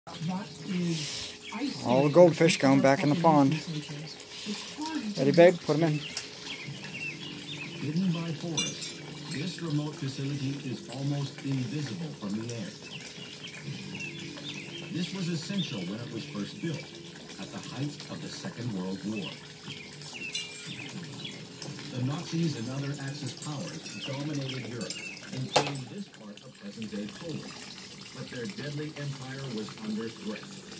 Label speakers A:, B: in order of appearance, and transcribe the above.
A: All the goldfish going back in the pond. Ready, babe? Put them in.
B: Hidden by forests, this remote facility is almost invisible from the air. This was essential when it was first built, at the height of the Second World War. The Nazis and other Axis powers dominated Europe, including this part of present-day Poland. But their deadly empire was under threat.